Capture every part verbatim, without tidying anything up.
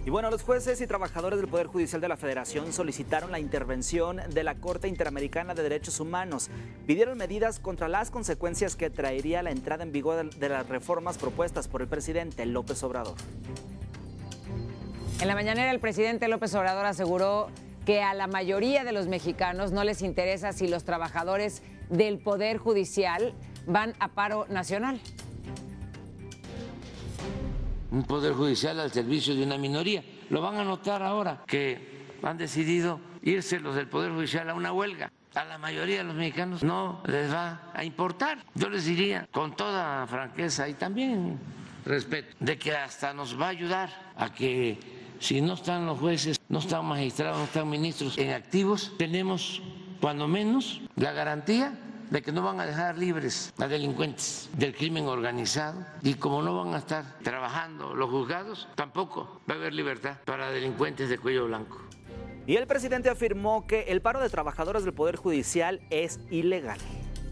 Y bueno, los jueces y trabajadores del Poder Judicial de la Federación solicitaron la intervención de la Corte Interamericana de Derechos Humanos. Pidieron medidas contra las consecuencias que traería la entrada en vigor de las reformas propuestas por el presidente López Obrador. En la mañanera, el presidente López Obrador aseguró que a la mayoría de los mexicanos no les interesa si los trabajadores del Poder Judicial van a paro nacional. Un poder judicial al servicio de una minoría. Lo van a notar ahora que han decidido irse los del Poder Judicial a una huelga. A la mayoría de los mexicanos no les va a importar. Yo les diría con toda franqueza y también respeto de que hasta nos va a ayudar a que si no están los jueces, no están magistrados, no están ministros en activos, tenemos cuando menos la garantía de que no van a dejar libres a delincuentes del crimen organizado, y como no van a estar trabajando los juzgados, tampoco va a haber libertad para delincuentes de cuello blanco. Y el presidente afirmó que el paro de trabajadores del Poder Judicial es ilegal.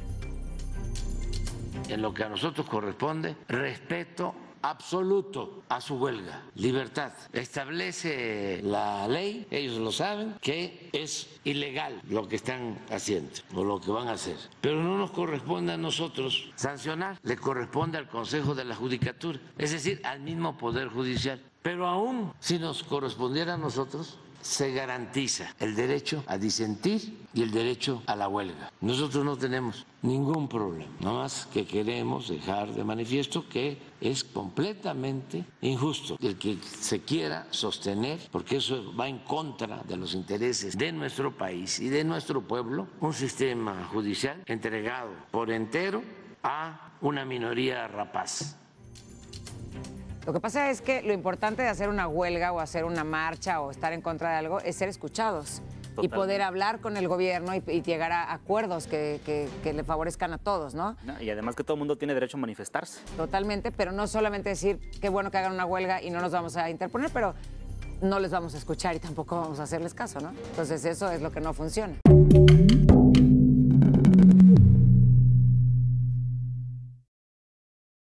En lo que a nosotros corresponde, respeto absoluto a su huelga, libertad. Establece la ley, ellos lo saben, que es ilegal lo que están haciendo o lo que van a hacer. Pero no nos corresponde a nosotros sancionar, le corresponde al Consejo de la Judicatura, es decir, al mismo Poder Judicial. Pero aún si nos correspondiera a nosotros, se garantiza el derecho a disentir y el derecho a la huelga. Nosotros no tenemos ningún problema, nada más que queremos dejar de manifiesto que es completamente injusto el que se quiera sostener, porque eso va en contra de los intereses de nuestro país y de nuestro pueblo, un sistema judicial entregado por entero a una minoría rapaz. Lo que pasa es que lo importante de hacer una huelga o hacer una marcha o estar en contra de algo es ser escuchados. Totalmente. Y poder hablar con el gobierno y, y llegar a acuerdos que, que, que le favorezcan a todos, ¿no? No, y además que todo el mundo tiene derecho a manifestarse. Totalmente, pero no solamente decir qué bueno que hagan una huelga y no nos vamos a interponer, pero no les vamos a escuchar y tampoco vamos a hacerles caso, ¿no? Entonces eso es lo que no funciona.